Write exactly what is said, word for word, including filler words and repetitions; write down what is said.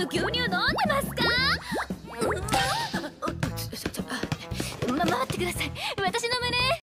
牛乳飲んでますか？ま、待ってください。私の胸